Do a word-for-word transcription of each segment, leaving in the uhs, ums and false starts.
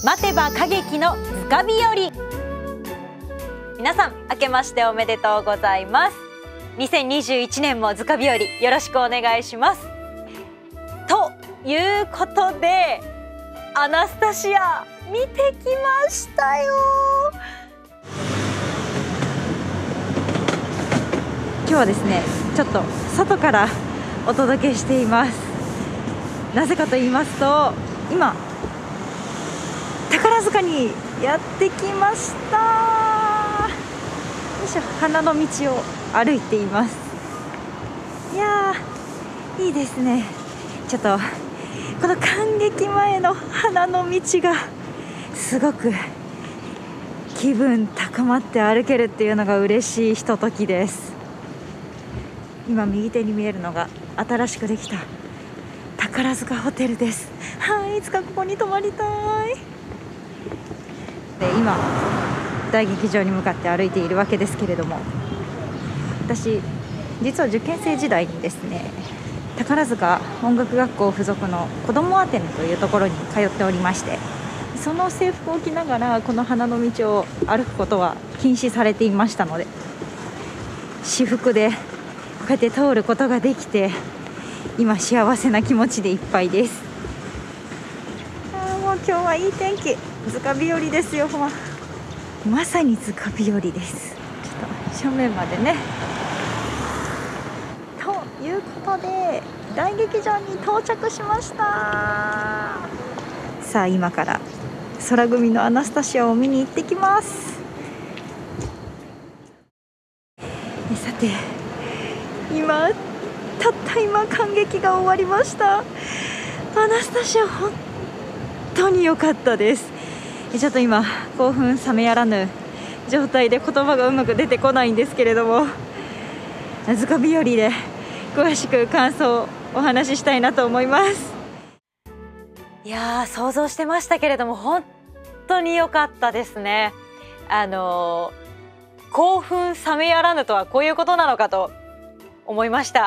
待てば歌劇の図鑑日和。皆さん明けましておめでとうございます。にせんにじゅういちねんも図鑑日和よろしくお願いします。ということでアナスタシア見てきましたよ。今日はですねちょっと外からお届けしています。なぜかと言いますと今宝塚にやってきました。よいしょ、花の道を歩いています。いやーいいですね。ちょっとこの観劇前の花の道がすごく気分高まって歩けるっていうのが嬉しいひとときです。今右手に見えるのが新しくできた宝塚ホテルです。はい、いつかここに泊まりたい。で今大劇場に向かって歩いているわけですけれども、私実は受験生時代にですね宝塚音楽学校附属の子どもアテネというところに通っておりまして、その制服を着ながらこの花の道を歩くことは禁止されていましたので、私服でこうやって通ることができて今幸せな気持ちでいっぱいです。あもう今日はいい天気、図鑑日和ですよ。ままさに図鑑日和です。ちょっと正面までね。ということで大劇場に到着しました。さあ今から空組のアナスタシアを見に行ってきます。さて今たった今観劇が終わりました。アナスタシア本当に良かったです。ちょっと今興奮冷めやらぬ状態で言葉がうまく出てこないんですけれども、図鑑日和で詳しく感想をお話ししたいなと思います。いやー想像してましたけれども本当に良かったですね。あのー、興奮冷めやらぬとはこういうことなのかと思いました。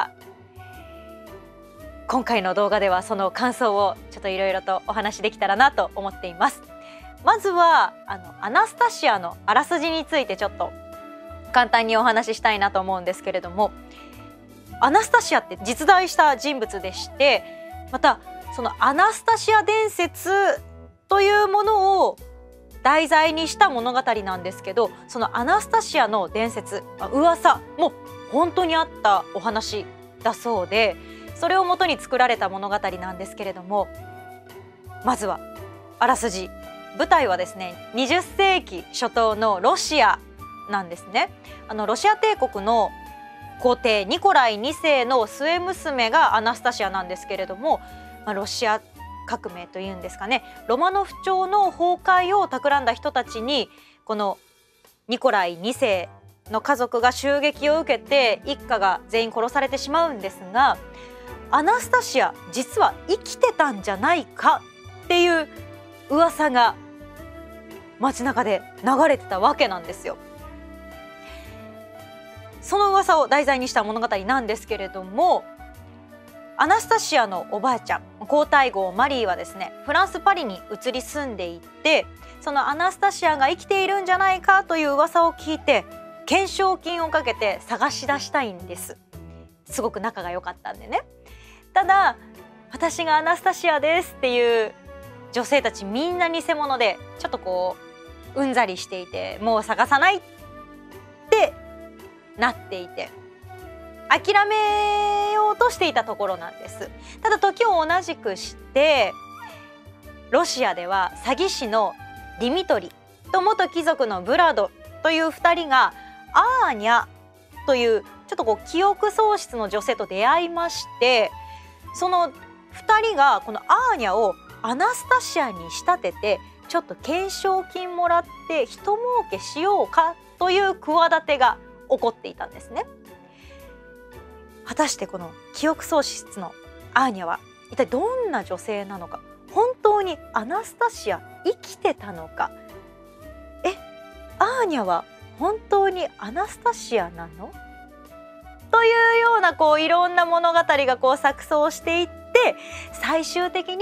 今回の動画ではその感想をちょっといろいろとお話できたらなと思っています。まずはあのアナスタシアのあらすじについてちょっと簡単にお話ししたいなと思うんですけれども、アナスタシアって実在した人物でして、またそのアナスタシア伝説というものを題材にした物語なんですけど、そのアナスタシアの伝説、噂も本当にあったお話だそうで、それをもとに作られた物語なんですけれども、まずはあらすじ。舞台はですねにじゅっせいき初頭のロシアなんですね。あのロシア帝国の皇帝ニコライにせいの末娘がアナスタシアなんですけれども、まあ、ロシア革命というんですかね、ロマノフ朝の崩壊を企んだ人たちにこのニコライにせいの家族が襲撃を受けて一家が全員殺されてしまうんですが、アナスタシア実は生きてたんじゃないかっていう噂が街中で流れてたわけなんですよ。その噂を題材にした物語なんですけれども、アナスタシアのおばあちゃん皇太后マリーはですねフランス・パリに移り住んでいて、そのアナスタシアが生きているんじゃないかという噂を聞いて懸賞金をかけて探し出したいんです。すごく仲が良かったんでね。ただ私がアナスタシアですっていう女性たちみんな偽物でちょっとこううんざりしていて、もう探さないってなっていて諦めようとしていたところなんです。ただ時を同じくしてロシアでは詐欺師のディミトリと元貴族のブラドというふたりがアーニャというちょっとこう記憶喪失の女性と出会いまして、そのふたりがこのアーニャをアナスタシアに仕立ててちょっと懸賞金もらって人儲けしようかという企てが起こっていたんですね。果たしてこの記憶喪失のアーニャは一体どんな女性なのか、本当にアナスタシア生きてたのか、えアーニャは本当にアナスタシアなのというようなこういろんな物語がこう錯綜していって、最終的に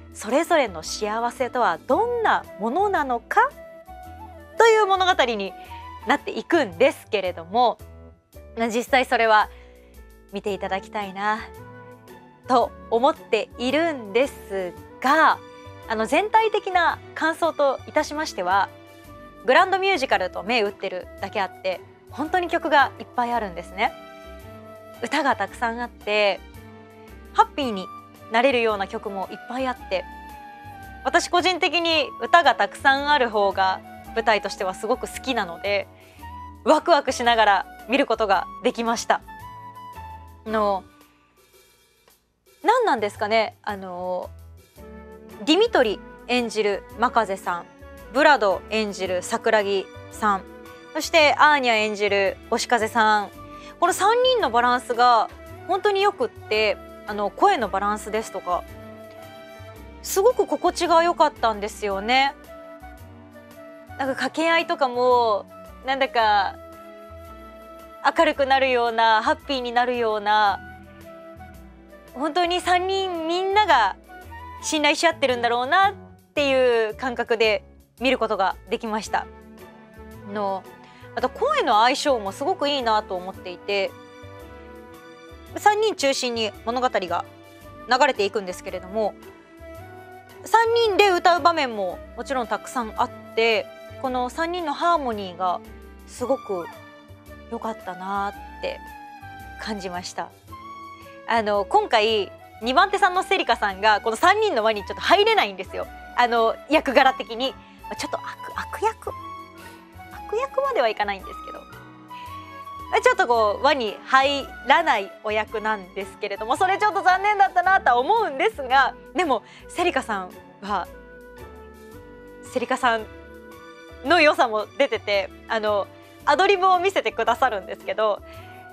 それぞれの幸せとはどんなものなのかという物語になっていくんですけれども、実際それは見ていただきたいなと思っているんですが、あの全体的な感想といたしましては、グランドミュージカルと銘打ってるだけあって本当に曲がいっぱいあるんですね。歌がたくさんあってハッピーになれるような曲もいっぱいあって、私個人的に歌がたくさんある方が舞台としてはすごく好きなので、ワクワクしながら見ることができました。の何なんですかね、あのディミトリ演じるマカゼさん、ブラド演じる桜木さん、そしてアーニャ演じる星風さん、このさんにんのバランスが本当によくって、あの声のバランスですとかすごく心地が良かったんですよね。なんか掛け合いとかもなんだか明るくなるような、ハッピーになるような、本当にさんにんみんなが信頼し合ってるんだろうなっていう感覚で見ることができました。のあと声の相性もすごくいいなと思っていて、さんにん中心に物語が流れていくんですけれども、さんにんで歌う場面ももちろんたくさんあって、このさんにんのハーモニーがすごく良かったなって感じました。あの今回にばん手さんのセリカさんがこのさんにんの輪にちょっと入れないんですよ。あの役柄的にちょっと悪、悪役悪役まではいかないんですけど、ちょっとこう輪に入らないお役なんですけれども、それちょっと残念だったなとは思うんですが、でもセリカさんはセリカさんの良さも出てて、あのアドリブを見せてくださるんですけど、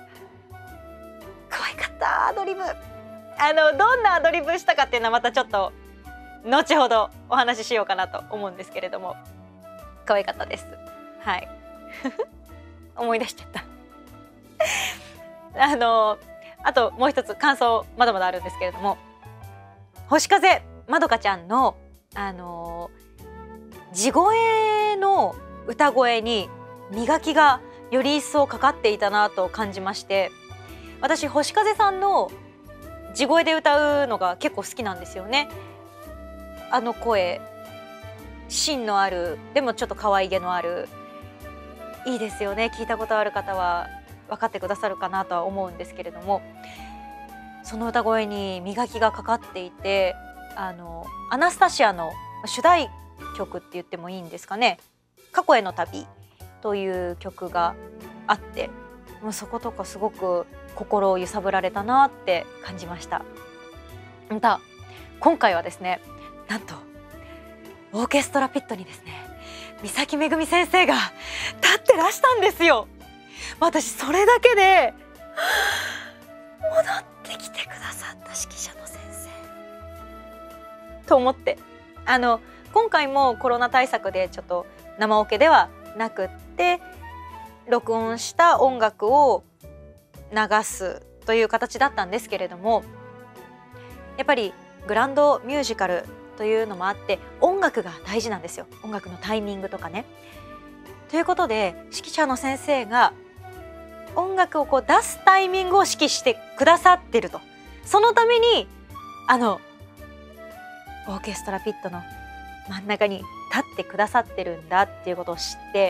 可愛かったアドリブ。あのどんなアドリブしたかっていうのはまたちょっと後ほどお話ししようかなと思うんですけれども、可愛かったです。はい思い出しちゃったあのあともう一つ感想まだまだあるんですけれども、星風まどかちゃんのあの地声の歌声に磨きがより一層かかっていたなと感じまして、私星風さんの地声で歌うのが結構好きなんですよね。あの声、芯のあるでもちょっと可愛げのある、いいですよね。聞いたことある方は分かってくださるかなとは思うんですけれども、その歌声に磨きがかかっていて、あのアナスタシアの主題曲って言ってもいいんですかね、過去への旅という曲があって、もうそことかすごく心を揺さぶられたなって感じました。また今回はですね、なんとオーケストラピットにですね三崎めぐみ先生が立ってらしたんですよ。私それだけで戻ってきてくださった指揮者の先生と思って、あの今回もコロナ対策でちょっと生オケではなくって録音した音楽を流すという形だったんですけれども、やっぱりグランドミュージカルというのもあって音楽が大事なんですよ。音楽のタイミングとかね。ということで指揮者の先生が音楽をこう出すタイミングを指揮してくださってると、そのためにあのオーケストラピットの真ん中に立ってくださってるんだっていうことを知って、いや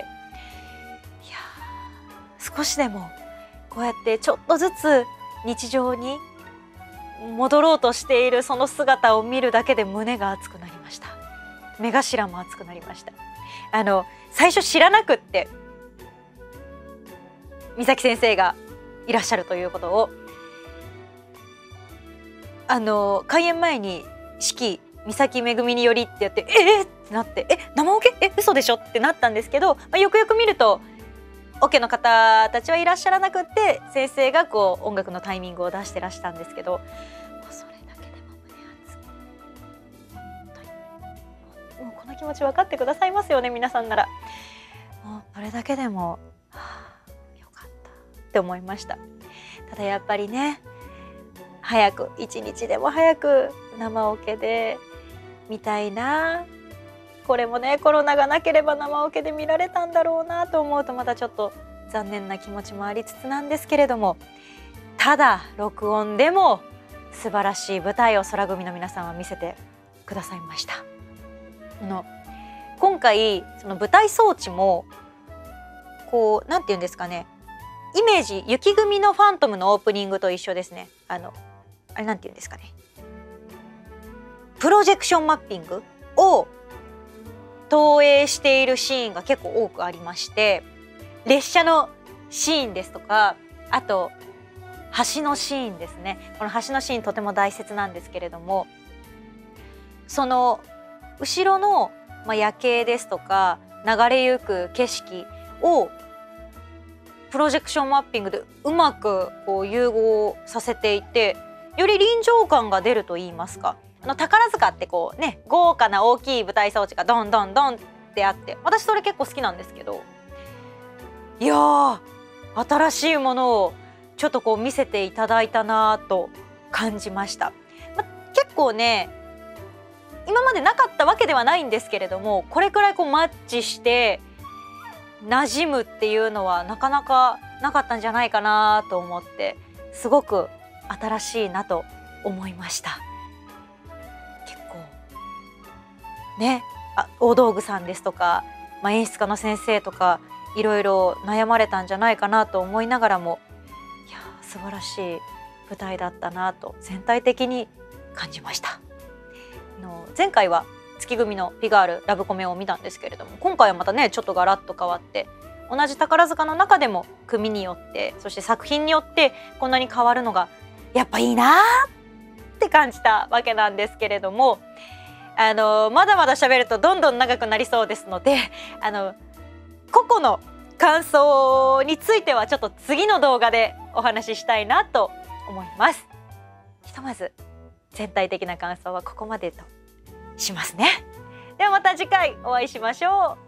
少しでもこうやってちょっとずつ日常に戻ろうとしているその姿を見るだけで胸が熱くなりました。目頭も熱くなりました。あの最初知らなくって三崎先生がいらっしゃるということを、あの開演前に指揮三崎めぐみによりってやってえー、ってなって、え生オケえ嘘でしょってなったんですけど、まあ、よくよく見るとオケの方たちはいらっしゃらなくって、先生がこう音楽のタイミングを出してらしたんですけど、もうそれだけでも胸熱く、本当にもうこの気持ち分かってくださいますよね、皆さんなら。もうそれだけでも、はあ、よかったって思いました。ただやっぱりね、早く一日でも早く生オケで見たいな。これもねコロナがなければ生オケで見られたんだろうなと思うとまたちょっと残念な気持ちもありつつなんですけれども、ただ録音でも素晴らしい舞台を空組の皆さんは見せてくださいました。あの今回その舞台装置もこうなんていうんですかね、イメージ雪組のファントムのオープニングと一緒ですね。あのあれなんていうんですかね、プロジェクションマッピングを投影しているシーンが結構多くありまして、列車のシーンですとか、あと橋のシーンですね。この橋のシーンとても大切なんですけれども、その後ろの、まあ、夜景ですとか流れゆく景色をプロジェクションマッピングでうまくこう融合させていて、より臨場感が出ると言いますか、あの宝塚ってこうね豪華な大きい舞台装置がドンドンドンってあって、私それ結構好きなんですけど、いやー新しいものをちょっとこう見せていただいたなと感じました。ま、結構ね今までなかったわけではないんですけれども、これくらいこうマッチして馴染むっていうのはなかなかなかったんじゃないかなと思って、すごく新しいなと思いました。結構ねあ大道具さんですとか、まあ、演出家の先生とかいろいろ悩まれたんじゃないかなと思いながらも、いや素晴らしい舞台だったなと全体的に感じました。あの前回は月組のピガールラブコメを見たんですけれども、今回はまたねちょっとガラッと変わって、同じ宝塚の中でも組によってそして作品によってこんなに変わるのがやっぱいいなって感じたわけなんですけれども、あのまだまだ喋るとどんどん長くなりそうですので、あの個々の感想についてはちょっと次の動画でお話ししたいなと思います。ひとまず全体的な感想はここまでとしますね。ではまた次回お会いしましょう。